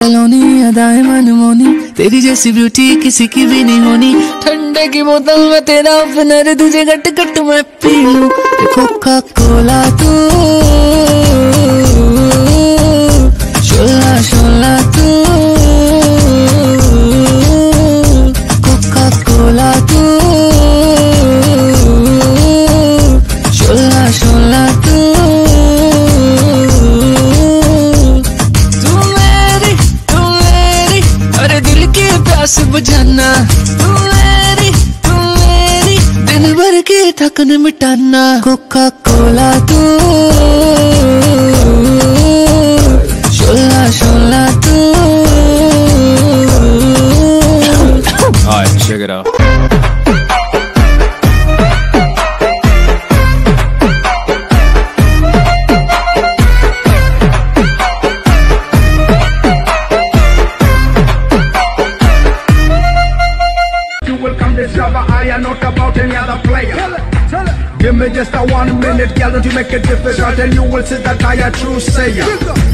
सलोनी अदाएं मनमोनी, तेरी जैसी ब्यूटी किसी की भी नहीं होनी। ठंडे की बोतल में तेरा ओपनर, तुझे गट गट मैं पी लूं। कोका कोला तू, शोला शोला तू, कोका कोला तू, शोला शोला तू। प्यास बुझाना, तू मेरी दिन भर की थकन मिटाना। कोका कोला तू, शोला शोला तू। Alright, check it out. I am not about any other player. Give me just a 1 minute, girl, don't you make it difficult, and you will see that I am true sayer.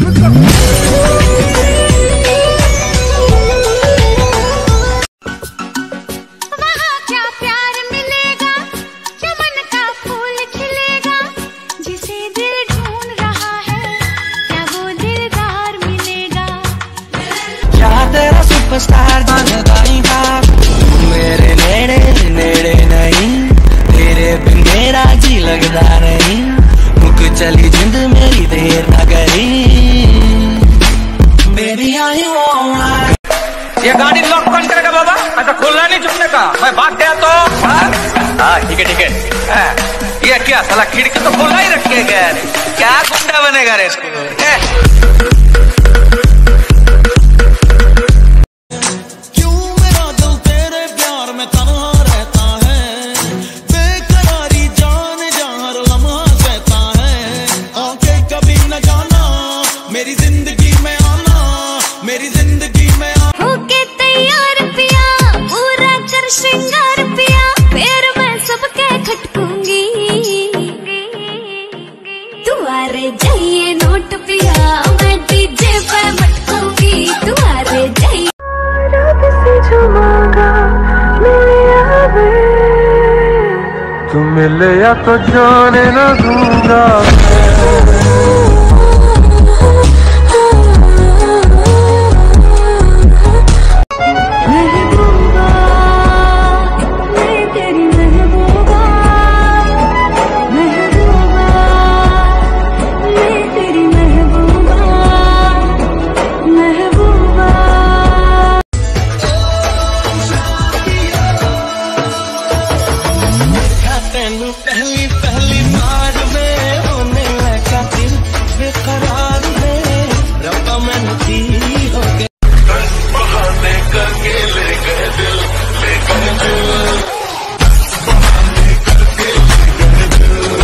वहाँ क्या प्यार मिलेगा, क्या मन का फूल खिलेगा, जिसे दिल ढूंढ रहा है, क्या वो दिलदार मिलेगा। क्या तेरा सुपरस्टार बनता ही था, मेरे नेड़े नेड़े नहीं, तेरे बिन मेरा जी लगता नहीं। मुक चली जिंद मेरी देर न करी, बेबी आई वो। ये गाड़ी लॉक कौन करेगा बाबा? ऐसा खोलना नहीं छुपने का, मैं भाग गया तो। हाँ ठीक है ठीक है। ये क्या साला खिड़की तो खोला ही रखे गया, क्या गुंडा बनेगा रे इसको। मेरी जिंदगी में आना, मेरी जिंदगी में आना। होके तैयार पिया, पूरा कर श्रृंगार पिया, फिर मैं सबके खटकूंगी। तुम्हारे जाइए नोट पिया, मैं डीजे पे मटकूंगी। तुम्हारे जाइए रब से जो मांगा मिल आवे, तुम मिले या तो जाने ना दूंगा। पहली पहली बार में होने लगा दिल बेकरार में, रब्बा मैं नदी हो गया। बहाने करके ले गए दिल, ले गए दिल, बहाने करके ले गए दिल,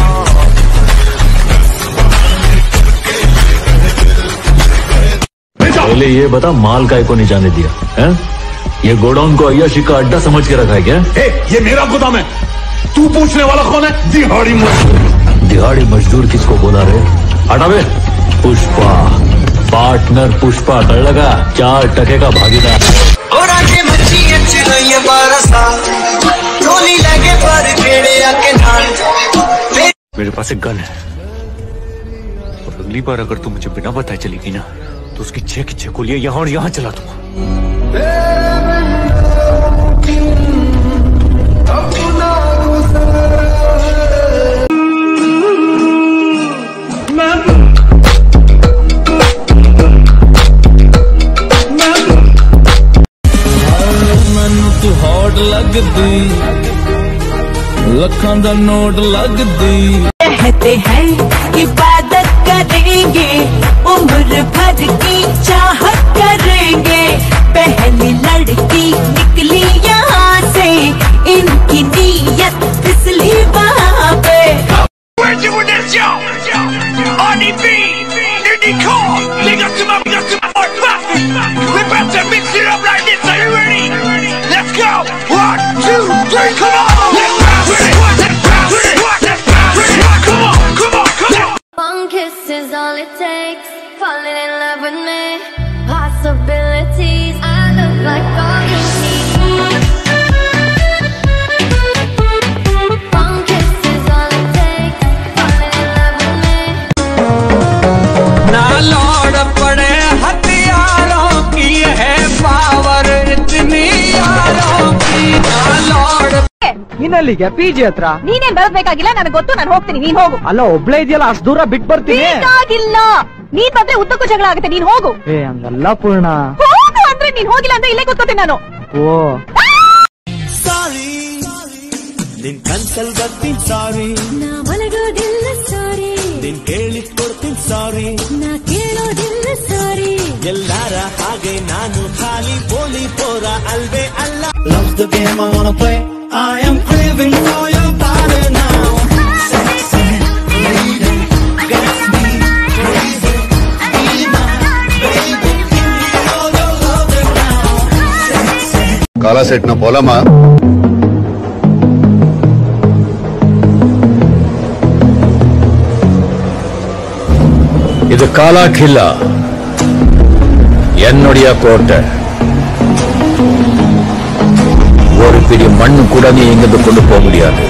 पहले ये बता, माल काय को नहीं जाने दिया है? ये गोडाउन को अय्याशी का अड्डा समझ के रखा है क्या? ये मेरा गोदाम है, तू पूछने वाला कौन है? दिहाड़ी मजदूर। दिहाड़ी मजदूर किसको बोला रे? हटावे। पुष्पा पार्टनर, पुष्पा कर लगा 4 टके का भागीदार। मेरे पास एक गन है, और अगली बार अगर तू मुझे बिना बताए चलेगी ना, तो उसकी 6 की 6 गोलियां यहाँ और यहाँ चला दूंगा। लगदी लखां दा नोट लगदी। कहते हैं इबादत करेंगे, उम्र भर की चाहत करेंगे। पहली लड़की निकली यहाँ से, इनकी नीयत फिसली वहाँ पे। One kiss is all it takes, falling in love with me. possibilities. I look like all you need. One kiss is all it takes. Fall in love with me. ना लौट पड़े हथियारों की है पावर इतनी यारों की ना लौट ನೀನಲ್ಲಿಗೆ ಪಿಜಿ ಹತ್ರ ನೀನೇನ್ ಬರಬೇಕಾಗಿಲ್ಲ, ನನಗೆ ಗೊತ್ತು, ನಾನು ಹೋಗ್ತೀನಿ, ನೀನ್ ಹೋಗು. ಅಲ್ಲ ಒಬ್ಳೆ ಇದೆಯಲ್ಲ, ಅಷ್ಟು ದೂರ ಬಿಟ್ಟು ಬರ್ತೀನಿ. ಬೇಕಾಗಿಲ್ಲ, ನೀನ್ ಬಂದ್ರೆ ಉದ್ದಕ್ಕೂ ಜಗಳ ಆಗುತ್ತೆ, ನೀನ್ ಹೋಗು. ಏ ಹಂಗಲ್ಲ ಪೂರ್ಣ, ಹೋಗು ಅಂದ್ರೆ ನೀನ್ ಹೋಗಿಲ್ಲ ಅಂದ್ರೆ ಇಲ್ಲೇ ಕೂತ್ಕೋತೀನಿ ನಾನು. ಓ ಸಾರಿ ನಿನ್ ಕನ್ಸಲ್ ಬರ್ತೀನಿ, ಸಾರಿ ನಾ ಮಲಗೋದಿಲ್ಲ, ಸಾರಿ ನಿನ್ ಕೇಳಿದ್ ಕೊಡ್ತೀನಿ, ಸಾರಿ ನಾ ಕೇಳೋದಿಲ್ಲ, ಸಾರಿ ಎಲ್ಲಾರ ಹಾಗೆ ನಾನು ಖಾಲಿ ಪೋಲಿ ಪೋರ ಅಲ್ವೇ ಅಲ್ಲ. Love's the game I wanna play. I am craving for your body now. Sexy lady, gets me crazy. Be my baby, give me all your love now. Sexy. काला सेट ना बोला माँ. ಇದು ಕಾಲಾ ಖಿಲ್ಲಾ என்னுடைய கோட்டை. ஒரு பிடி மண்ணு கூட நீ எங்கிருந்து கொண்டு போக முடியாது.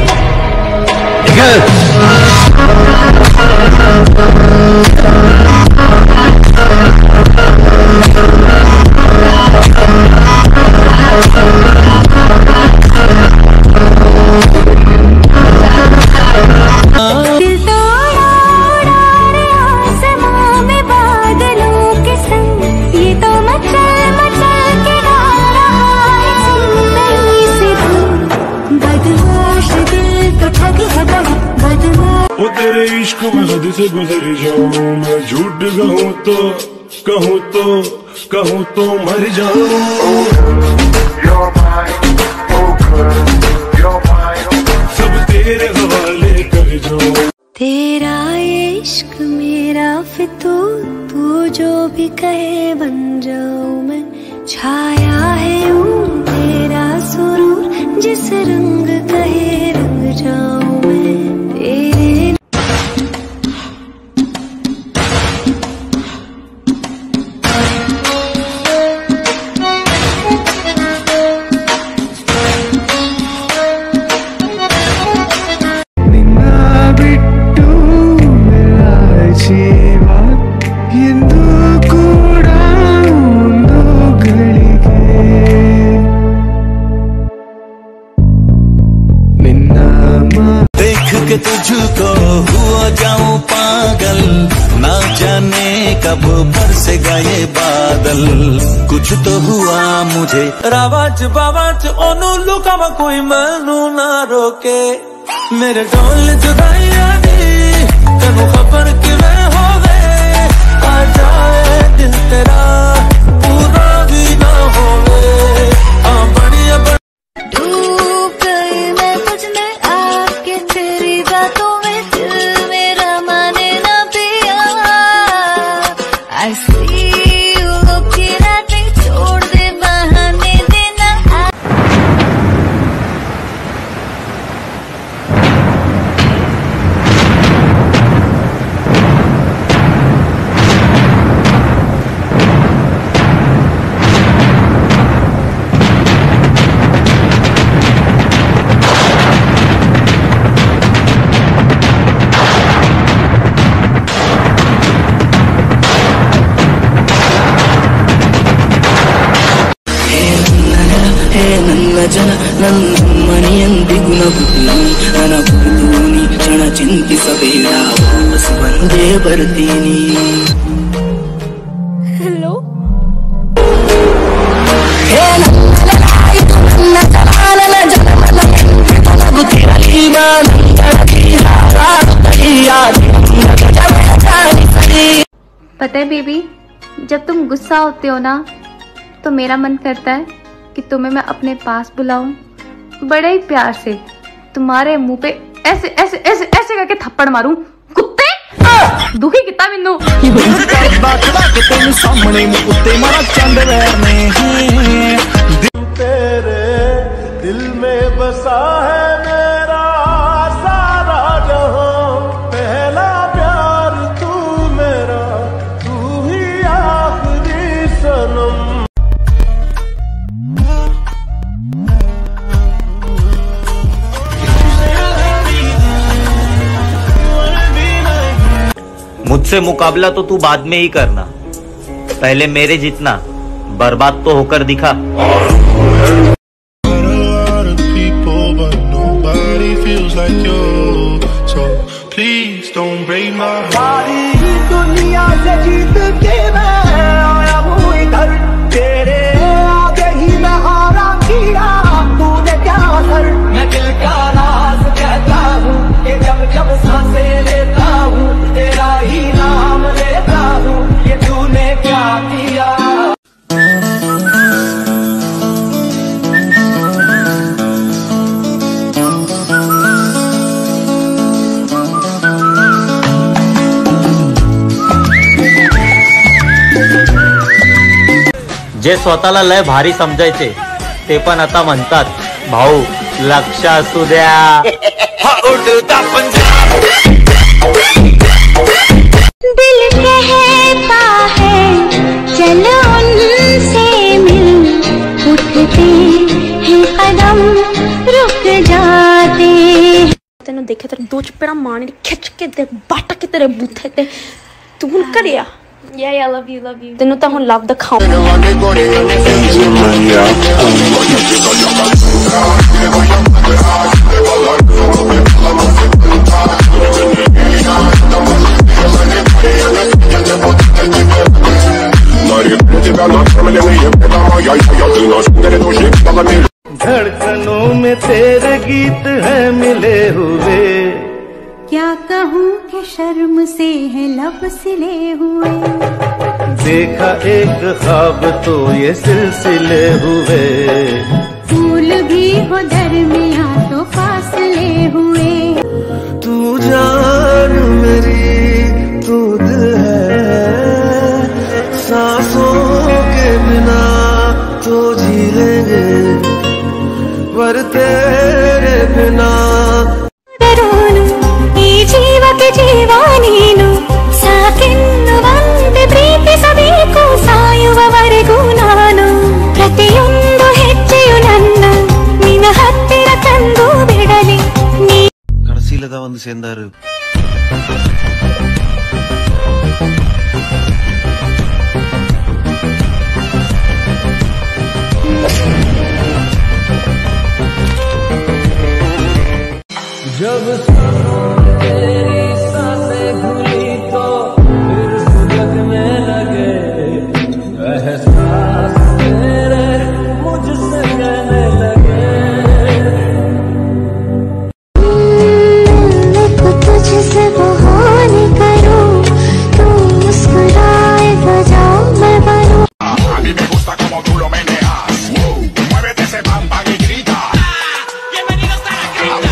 वो तेरे इश्क में हद से गुजर जाऊं मैं, झूठ कहूँ तो मर जाऊं. सब तेरे हवाले कर जाऊं. तेरा इश्क मेरा फितूर, तू जो भी कहे बन जाऊं मैं. छाया है यूं तेरा सुरूर, जिस रंग कहे रंग जाऊं मैं. तेरे तुझको हुआ जाऊं पागल, ना जाने कब बरसेगा ये बादल. कुछ तो हुआ मुझे रावाच बावाच ओनू लुकावा, कोई मैनू ना रोके. मेरे ढोल जुदाइया दी तेनू खबर किवें होवे, आ जाए दिल तेरा पूरा भी ना होवे. बढ़िया डूब गई मैं तुझ में आके, तेरी बातों में दिल मेरा माने ना पिया. I see you looking at me, छोड़ दे बहाने देना. ಜನ ನನ್ನ ಮನೆಯಂದಿಗೂ ನಗುತ್ತೀನಿ, ನನ್ನ ಕುರಿತು ಕ್ಷಣ ಚಿಂತಿಸಬೇಡ, ವಾಪಸ್ ಬಂದೇ ಬರ್ತೀನಿ. Hello? पता है बेबी, जब तुम गुस्सा होते हो ना तो मेरा मन करता है कि तुम्हें मैं अपने पास बुलाऊं, बड़े ही प्यार से तुम्हारे मुंह पे ऐसे ऐसे ऐसे ऐसे करके थप्पड़ मारूं. कुत्ते दुखी कितना बिंदु सामने उत्ते मारा चंद तेरे दिल में बसा है मेरा सारा जहां, पहला प्यार तू मेरा, तू ही आखिरी सनम. मुझसे मुकाबला तो तू बाद में ही करना, पहले मेरे जितना बर्बाद तो होकर दिखा। दुनिया से जीत के मैं आया हूँ इधर, तेरे आगे ही मैं हारा किया, तूने क्या असर। मैं दिल का राज कहता हूँ कि जब जब सांसें लेता हूँ तेरा ही नाम लेता हूँ, ये तूने क्या किया। जे स्वतःला लय भारी समजायचे ते पण आता म्हणतात भाऊ लक्ष असू द्या। दिल कहता है चलो उनसे मिल, उठते हैं कदम रुक जाते। तेन देखे तेरे दो चपेड़ा मारने खिंच के ते बट के तेरे बूथे ते तू हुन करिया। Yeah, I love you, love you. तेनू तो हुन लव दिखाऊं। धड़कनों में तेरे गीत है मिले हुए, क्या कहूँ कि शर्म से है लब सिले हुए। देखा एक ख्वाब तो ये सिलसिले हुए, फूल भी हो दरमिया तो फासले हुए। तू जान मेरी तू दिल है, सांसों के बिना तो जी लेंगे, पर तेरे बिना ಜೀವಕ್ಕೆ ಜೀವ ನೀನು, ಸಾಕೆನ್ನುವಂತೆ ಪ್ರೀತಿಸಬೇಕು ಸಾಯುವವರೆಗೂ ನಾನು, ಪ್ರತಿಯೊಂದು ಹೆಜ್ಜೆಯು ನನ್ನ ನಿನ್ನ ಹತ್ತಿರ ತಂದು ಬಿಡಲಿ ನೀ. கடைசியில தான் வந்து சேர்ந்தாரு. जब तेरी सांसें भूली तो फिर जगने लगे, एहसास तेरे मुझसे कहने लगे। मैं तुझसे बहाने करूं, तू मुस्कुराए बजाओ मैं बनूं। A mí me gusta como tú lo meneas, muévete ese bam bam y grita. Bienvenidos a la cripta.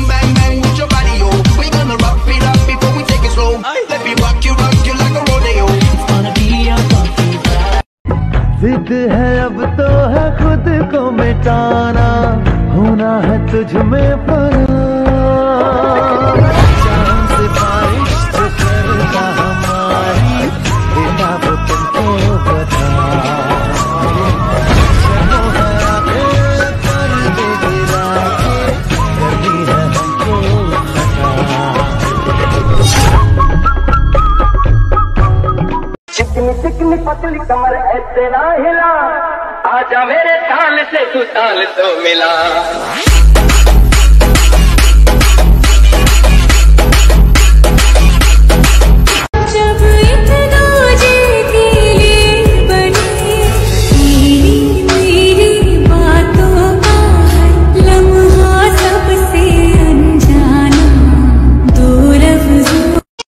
जिद है अब तो है खुद को मिटाना, होना है तुझ में फना, चांद से बारिश से करता हमारी, बिना वो तुमको बता। चिकनी चिकनी पतली कमर ऐसे ना हिला, आजा मेरे ताल से तू ताल तो मिला। जब इतना जिद्दी बनी मेरी बातों का लम्हा सबसे अनजाना, दो लफ्जों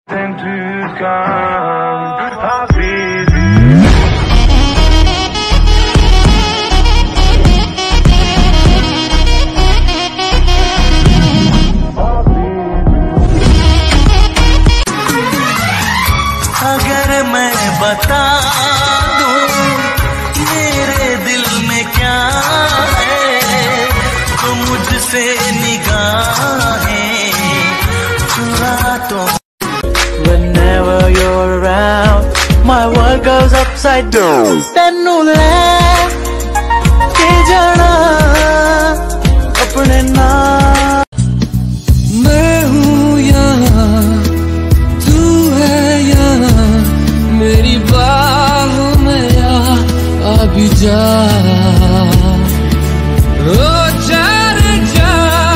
अगर मैं बता दूं मेरे दिल में क्या है, तो मुझसे निगाहें चुरा तो। Whenever you're around, my world goes upside down. Tannu लेके जाना अपने नाम। मैं हूँ यहाँ, तू है यहाँ, भी जा, ओ जा रे जा।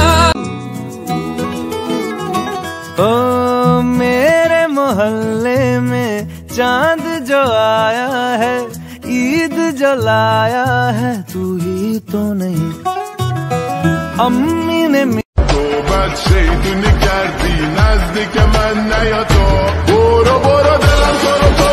ओ मेरे मोहल्ले में चांद जो आया है, ईद जो लाया है, तू ही तो नहीं। अम्मी ने بعد شیطونی کردی نزدیک من نیا تو برو برو دلم تو رو